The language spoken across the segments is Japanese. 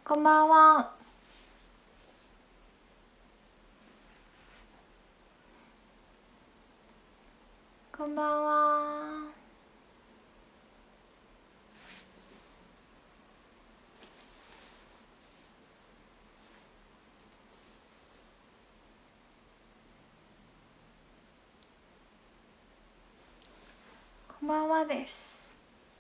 こんばんは。こんばんは。こんばんはです。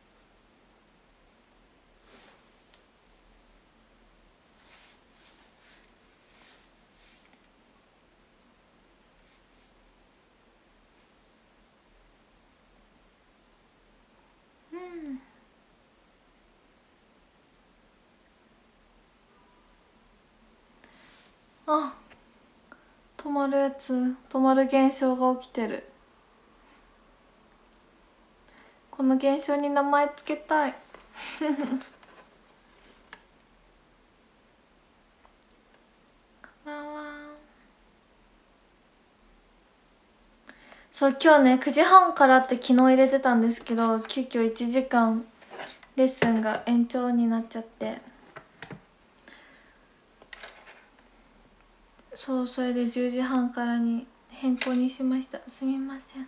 うん。あ、止まるやつ、止まる現象が起きてる。この現象に名前つけたい。こんばんは。そう、今日ね、9時半からって昨日入れてたんですけど、急遽1時間レッスンが延長になっちゃって、そう、それで10時半からに変更にしました。すみません。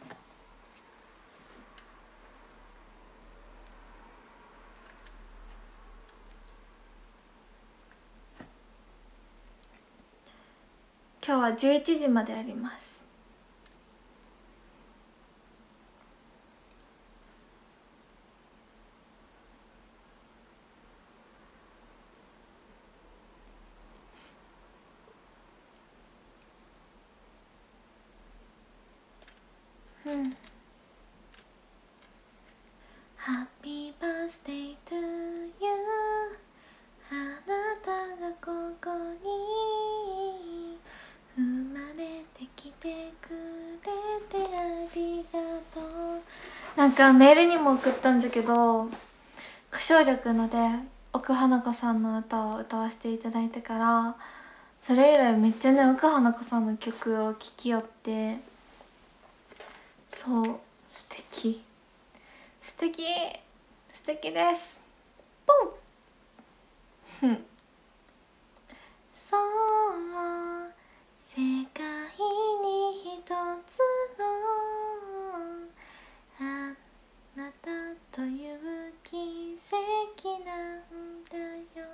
今日は11時まであります。うん。Happy birthday to you。 あなたがここに生まれてきてくれてありがとう。なんかメールにも送ったんじゃけど、歌唱力ので奥花子さんの歌を歌わせていただいてから、それ以来めっちゃね、奥花子さんの曲を聴きよって、そう、素敵素敵素敵です。ポンそう、世界に一つのあなたという奇跡なんだよ。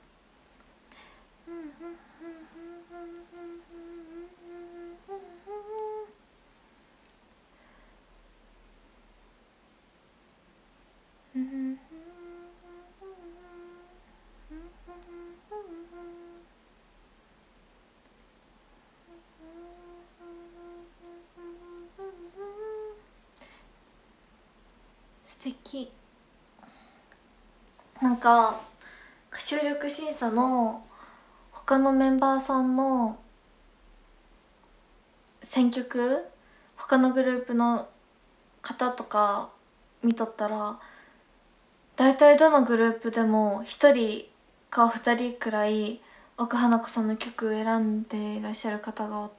素敵。なんか歌唱力審査の他のメンバーさんの選曲、他のグループの方とか見とったら、大体どのグループでも1人か2人くらい奥花子さんの曲選んでいらっしゃる方がおって、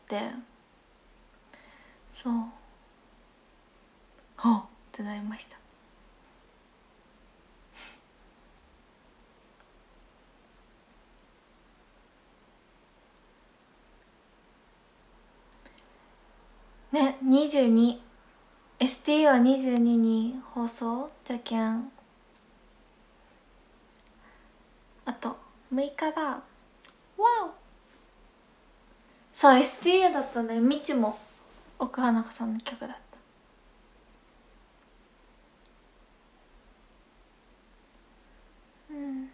そう、はっってなりました。ね、22、 ST は22に放送じゃけん、あと6日だ。わお。そう、 STA だったね。みちも奥花子さんの曲だった。うん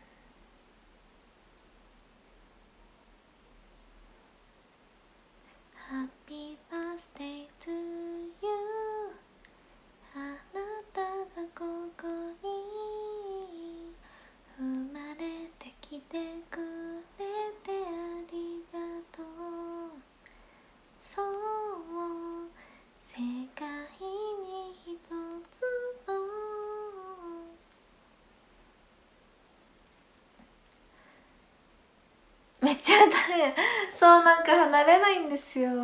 。Happy birthday to you。 あなたがここに生まれてきてくれてありがとう。そう、世界に一つのめっちゃ歌え。そう、なんか離れないんですよ。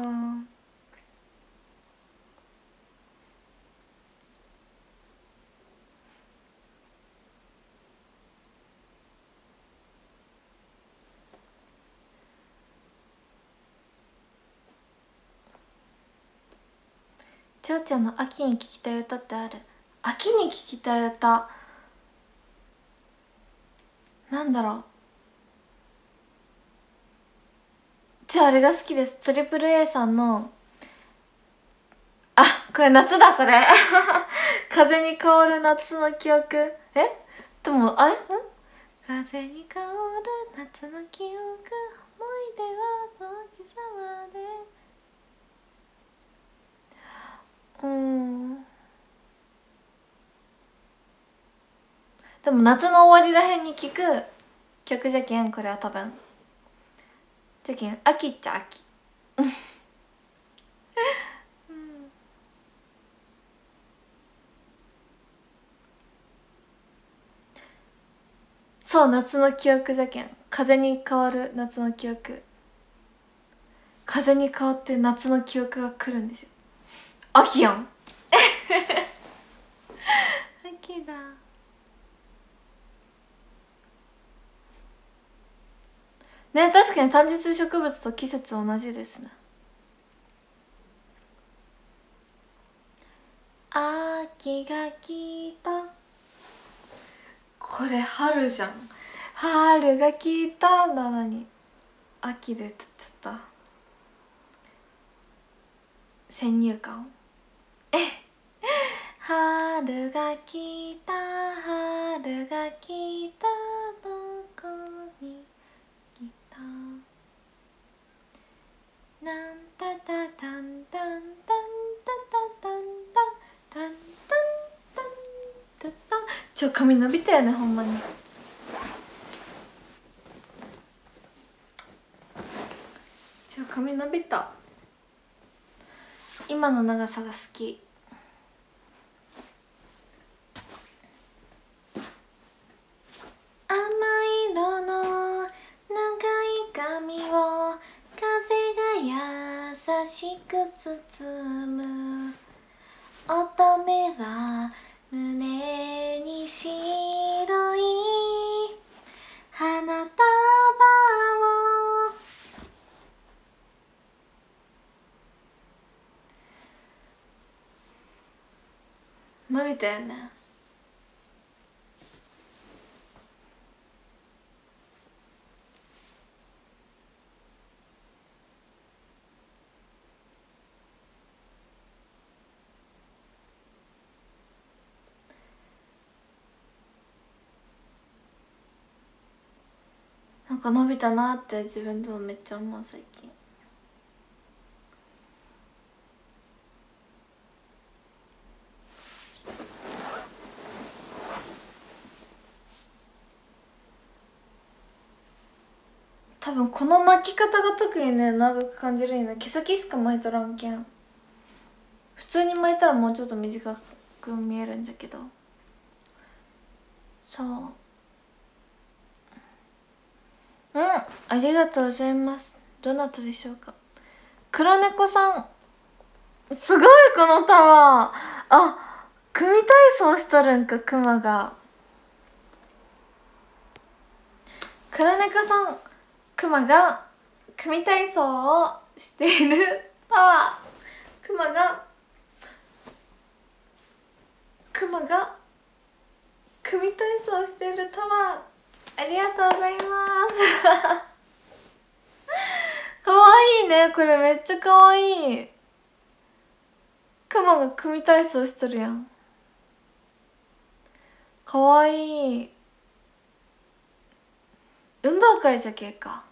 ちょうちゃんの秋に聴きたい歌ってある？秋に聴きたい歌なんだろう。じゃああれが好きです。トリプル A さんのこれ夏だこれ風に香る夏の記憶。でも風に香る夏の記憶、思い出は時さまで。でも夏の終わりらへんに聴く曲じゃけん、これは多分。じゃけん秋っちゃ秋そう、夏の記憶じゃけん。風に変わる夏の記憶。風に変わって夏の記憶が来るんですよ。秋やん秋だ。ね、確かに単日植物と季節同じですね。秋が来た。これ春じゃん。春が来たなのに秋で歌っちゃった。先入観。春が来た、春が来た、どこに来た。なんたたたんたんたんたたたんたたんたんたんたたん。髪伸びたよね、ほんまに。髪伸びた。今の長さが好き。甘い色の長い髪を風が優しく包む。乙女は胸に白い花束を。伸びたよね。なんか伸びたなって自分でもめっちゃ思う最近。多分この巻き方が特にね長く感じるんやな。毛先しか巻いとらんけん。普通に巻いたらもうちょっと短く見えるんじゃけど。そう、ありがとうございます。どなたでしょうか。黒猫さん、すごいこのタワー。組体操しとるんか、クマが。黒猫さん、クマが組体操をしているタワー。クマが組体操しているタワー。ありがとうございますかわいいね、これめっちゃかわいい。クマが組体操しとるやん。かわいい。運動会じゃけか。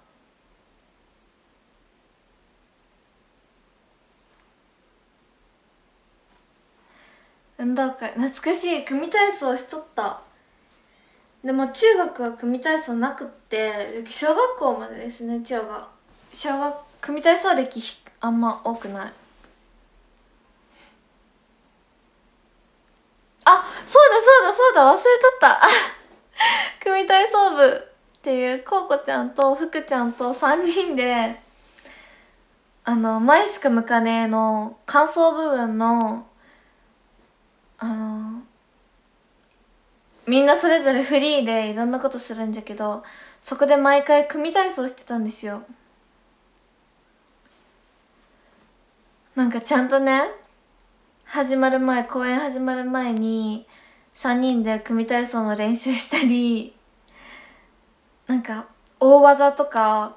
運動会懐かしい。組体操しとった。でも中学は組体操なくって、小学校までですね。組体操歴あんま多くない。そうだ忘れとった組体操部っていうこうこちゃんと福ちゃんと3人で前しか向かねえの感想部分のみんなそれぞれフリーでいろんなことするんじゃけど、そこで毎回組体操してたんですよ。なんかちゃんとね、 公演始まる前に3人で組体操の練習したり、なんか大技とか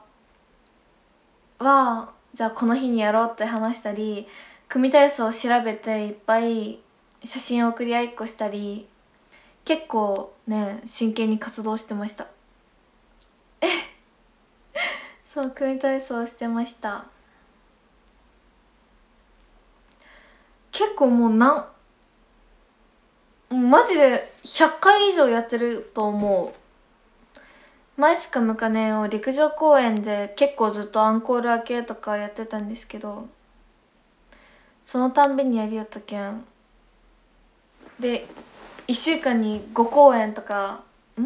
はじゃあこの日にやろうって話したり、組体操を調べていっぱい写真を送り合いっこしたり、結構ね真剣に活動してました。そう、組体操してました。結構もうマジで100回以上やってると思う。前しか向かねえを陸上公園で結構ずっとアンコール明けとかやってたんですけど、そのたんびにやりよったけんで、1週間に5公演とか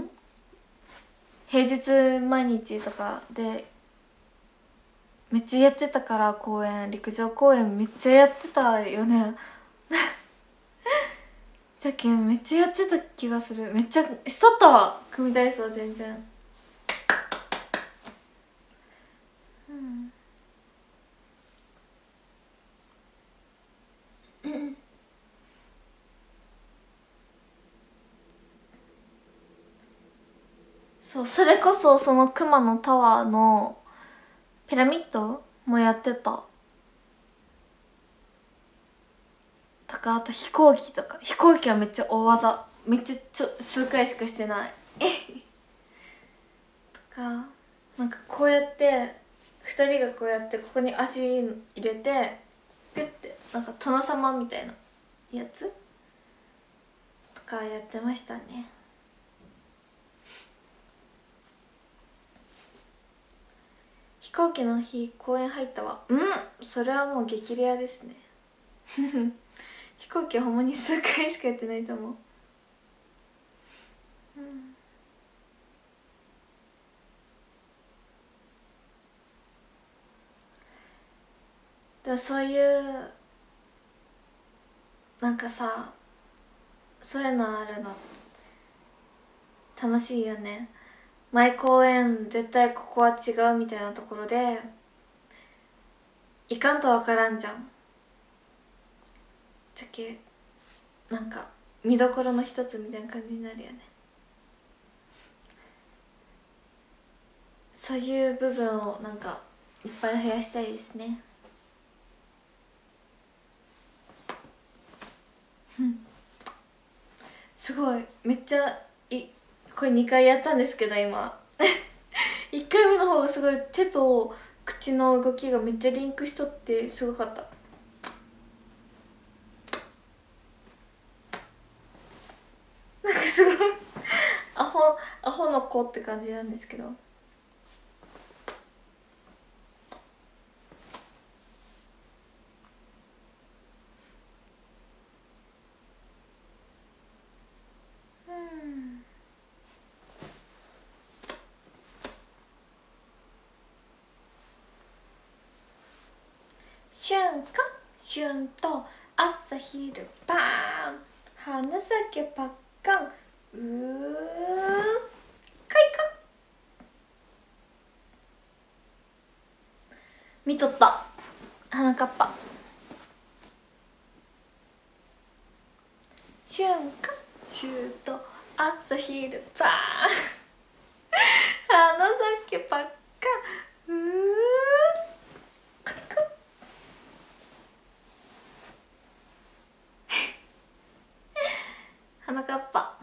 平日毎日とかでめっちゃやってたから、陸上公演めっちゃやってたよねじゃけんめっちゃやってた気がする。めっちゃしとったわ、組体操全然。そう、それこそその熊野タワーのピラミッドもやってたとか、あと飛行機とか。飛行機はめっちゃ大技、めっちゃ数回しかしてないとか、なんかこうやって2人がこうやってここに足入れてピュッてなんか殿様みたいなやつとかやってましたね。飛行機の日公園入ったわ。それはもう激レアですね飛行機はほんまに数回しかやってないと思う。だそういうなんかさ、そういうのあるの楽しいよね。毎公演絶対ここは違うみたいなところでいかんとわからんじゃん。じゃけなんか見どころの一つみたいな感じになるよね。そういう部分をなんかいっぱい増やしたいですね。すごい、めっちゃこれ2回やったんですけど今1回目の方がすごい手と口の動きがめっちゃリンクしとってすごかった。なんかすごいアホの子って感じなんですけど。春と朝昼パーン、花咲けパッカン、開花。見とった花かっぱ。春と朝昼パーン花咲けパッカン、開花。花かっぱ。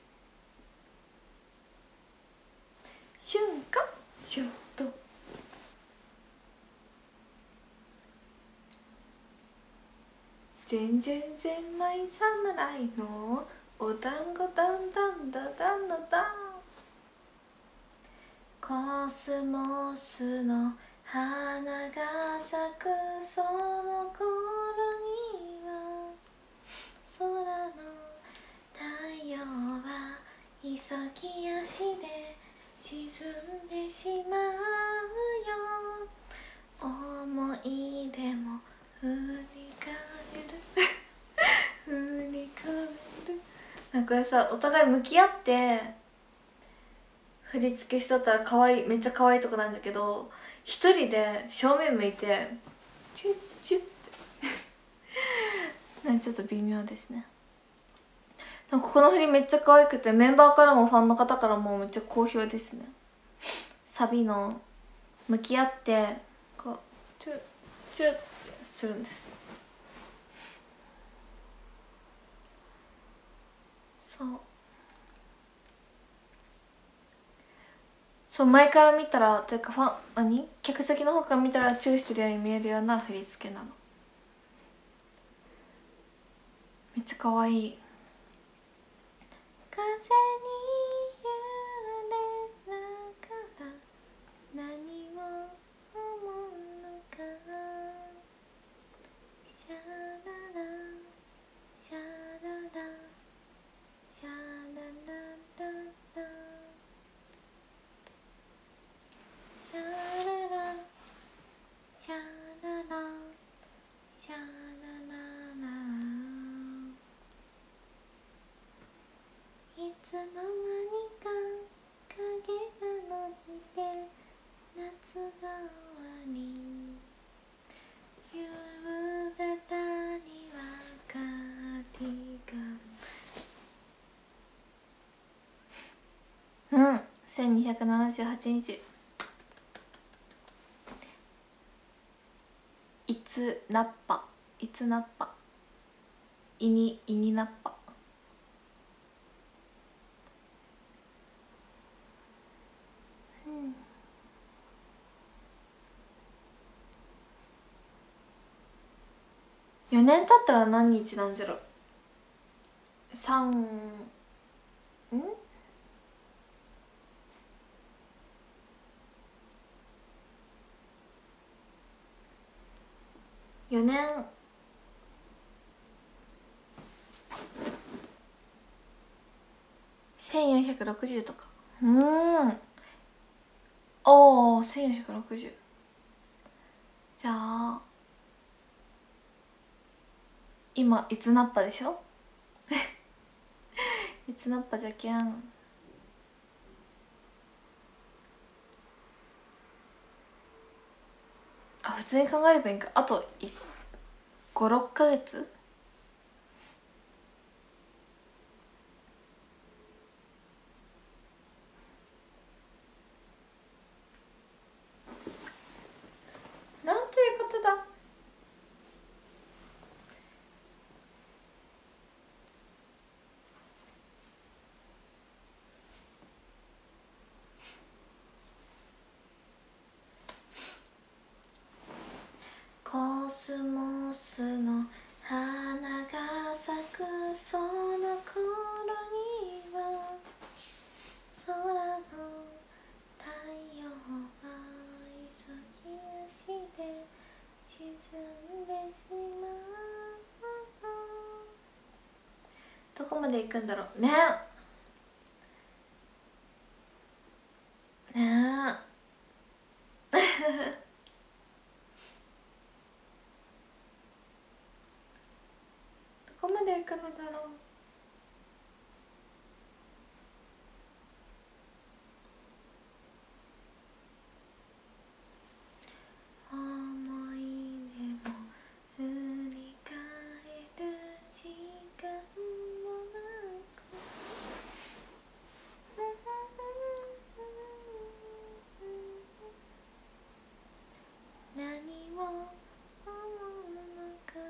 春と全然ゼンマイ侍のお団子だんだんだだんだだん、コスモスの花が咲くその頃には空の太陽は急ぎ足で沈んでしまうよ、思い出も振り返る振り返る。なんかさ、お互い向き合って振り付けしとったら可愛い、めっちゃ可愛いとこなんだけど、一人で正面向いてチュッチュッってね、ちょっと微妙ですね。でもここの振りめっちゃ可愛くて、メンバーからもファンの方からもめっちゃ好評ですね。サビの向き合ってこうチュッチュッってするんです。そう前から見たらというか客席の方から見たらチューしてるように見えるような振り付けなの。めっちゃ可愛い。風に揺れながら何を思うのか、シャララシャララシャララララシャララシャララシャラララ、いつの間にか影が伸びて夏が終わり、夕方にはカーディガン。1278日。いつナッパいつナッパイニナッパ。4年経ったら何日なんじゃろ。4年1460とか。おお、1460。じゃあ今いつナッパでしょいつナッパじゃけん。あ、普通に考えればいいんか。あと56ヶ月。なんていうことだ。コスモスの花が咲くその頃には空の太陽は急ぎ足で沈んでしまう。どこまで行くんだろうね。ねえどこまで行くのだろう。思い出も振り返る時間もなく、何を思うのか、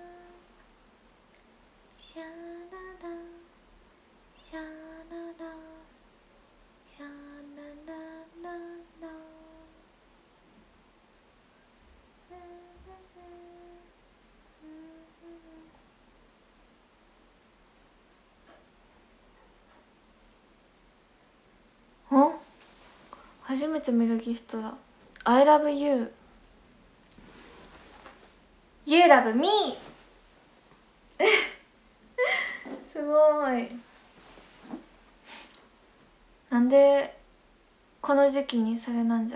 シャララシャララシャララララ。お、初めて見るギフトだ。 I love you You love me すごい。なんでこの時期にそれなん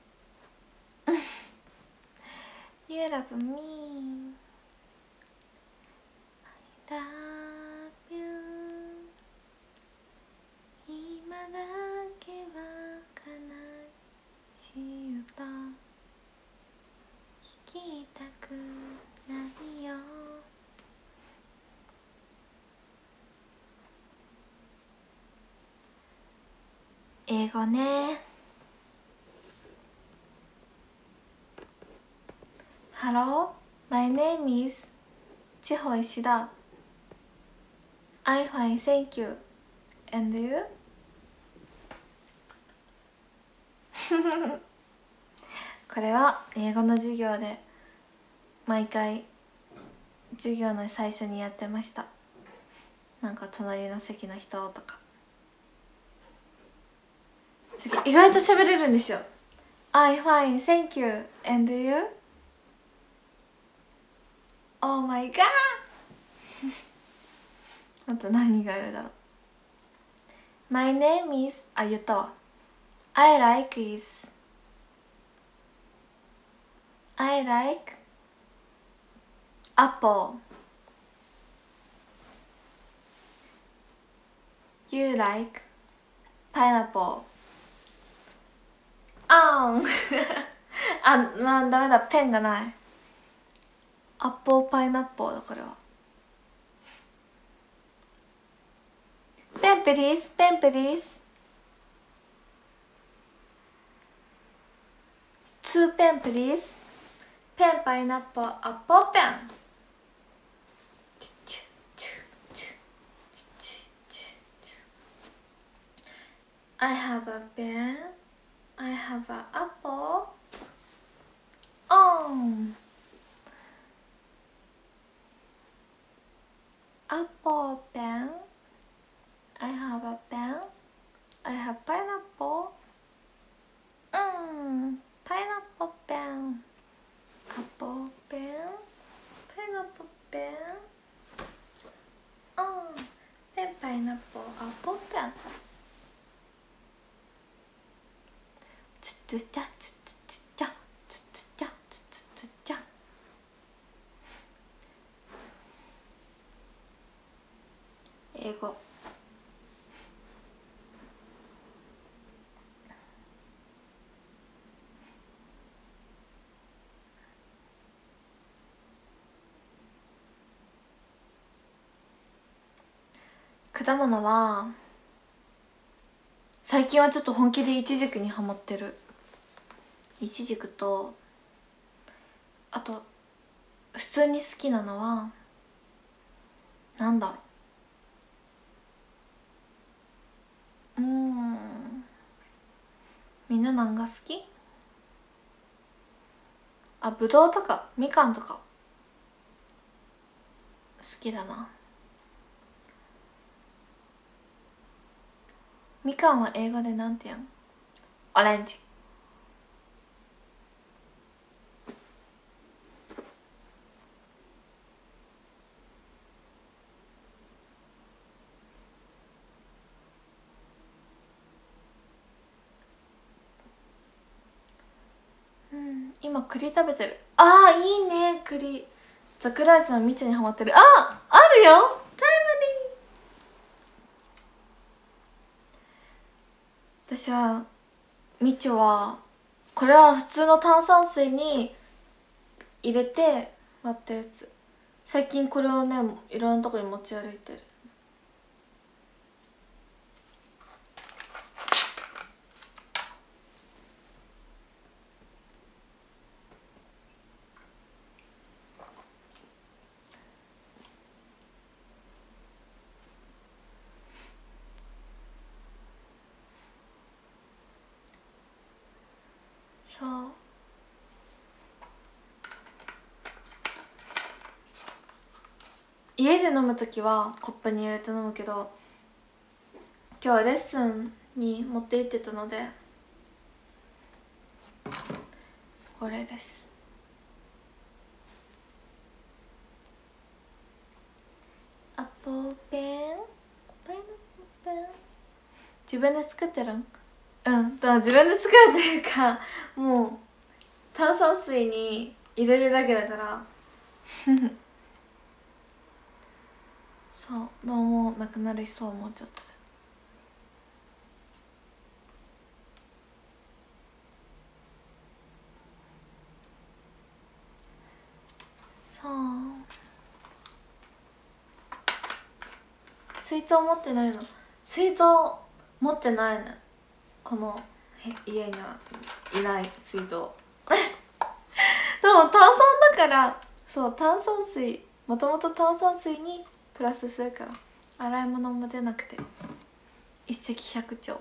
じゃろ。You love me 英語ね。Hello, my name is 千穂石田。I'm fine, thank you. And you? これは英語の授業で毎回授業の最初にやってました。なんか隣の席の人とか意外と喋れるんですよ。 I'm fine, thank you. And you? Oh my god. あと何があるだろう。 My name is 言ったわ。 I like is I like apple. You like pineapple. あんまあダメだ、ペンがない。アッポーパイナッポーだ、これは。ペンプリース、ペンプリース。2ペンプリース。ペンパイナッポーアッポーペン。I have a pen. I have an apple. Apple pen. I have a pen. I have pineapple. Pineapple pen. Apple pen. Pineapple pen. Pen, pineapple, apple pen. つつちゃつつつちゃつつちゃつつつちゃ。英語。果物は最近はちょっと本気でイチジクにハマってる。イチジクと、あと普通に好きなのはなんだろう。みんな何が好き？ぶどうとかみかんとか好きだな。みかんは英語でなんて言うの？オレンジ。今栗食べてる。いいね栗。桜井さんみちにハマってる。あるよタイムリー。私はみちはこれは普通の炭酸水に入れて割ったやつ。最近これをねいろんなとこに持ち歩いてる。そう家で飲む時はコップに入れて飲むけど、今日はレッスンに持って行ってたのでこれです。アポーペンパイナップルペン。自分で作ってるん？だから自分で作るというかもう炭酸水に入れるだけだからそうもうなくなりそう。もうちょっとで。そう水筒持ってないの？水筒持ってないね。 この家にはいない水道でも炭酸だから、そう、炭酸水、もともと炭酸水にプラスするから洗い物も出なくて一石百鳥。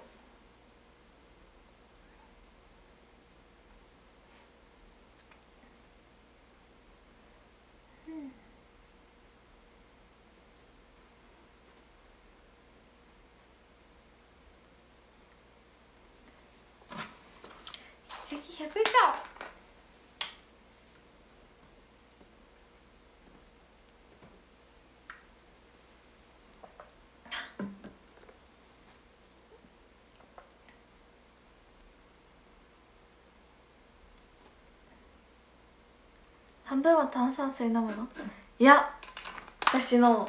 一石百鳥。半分は炭酸水飲むの？いや、私の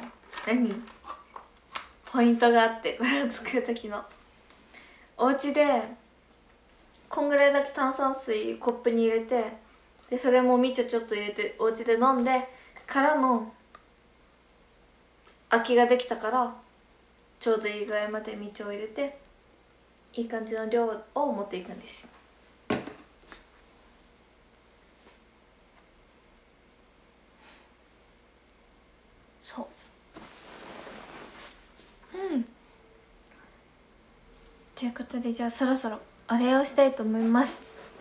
ポイントがあって、これを作る時のお家でこんぐらいだけ炭酸水コップに入れて、でそれもみちょちょっと入れてお家で飲んでからの空きができたから、ちょうどいいぐらいまでみちょを入れていい感じの量を持っていくんです。そう、ということで、じゃあそろそろお礼をしたいと思います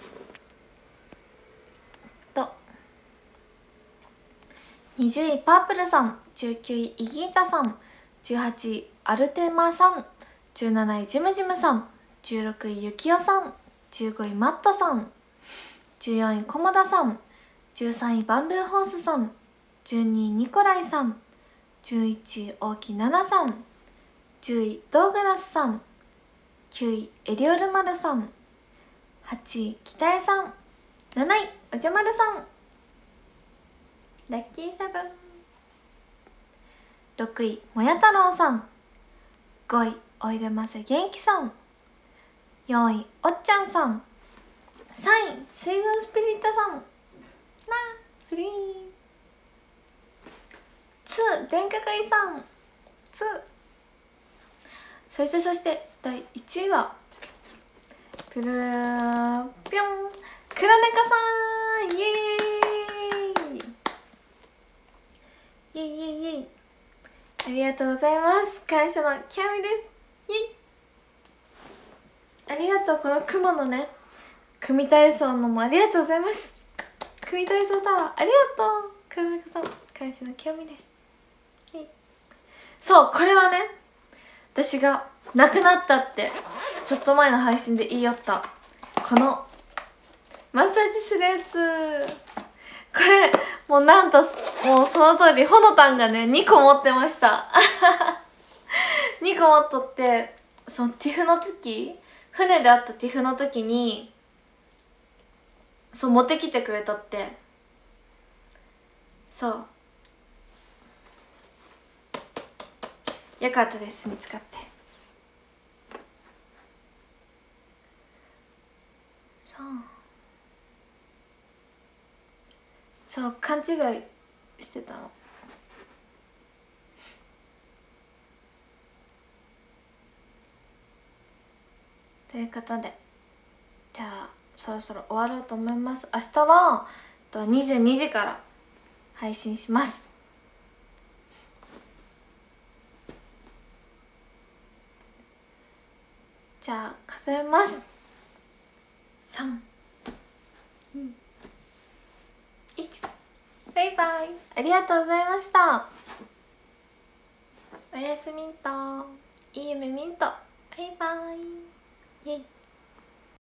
。20位パープルさん、19位イギータさん、18位アルテマさん、17位ジムジムさん、16位ユキオさん、15位マットさん、14位コモダさん、13位バンブーホースさん、12位ニコライさん、11位大木奈々さん、10位ドーグラスさん、9位エリオルマルさん、8位北江さん、7位おじゃまるさん、ラッキーセブン。6位もや太郎さん、5位おいでませ元気さん、4位おっちゃんさん、3位水軍スピリットさん、なー3、2電化会さん、2、そして第1位はプルーぴょん、黒猫さん、イエーイイエイイエイイエイ、ありがとうございます。感謝の極みです。イエイ、ありがとう。この雲のね、組体操のもありがとうございます。組体操タワーありがとう。黒猫さん、感謝の極みです。イエイ。そう、これはね、私がなくなったってちょっと前の配信で言いよったこのマッサージするやつ、これもうなんともうその通りほのたんがね2個持ってました2個持っとって、そのティフの時、船で会ったティフの時にそう持ってきてくれとって、そうよかったです、見つかって。そう勘違いしてたの。ということで、じゃあそろそろ終わろうと思います。明日は22時から配信します。じゃあ数えます。3、2、1、バイバイ。ありがとうございました。おやすみんと、いい夢みんと、バイバイ。イェイ。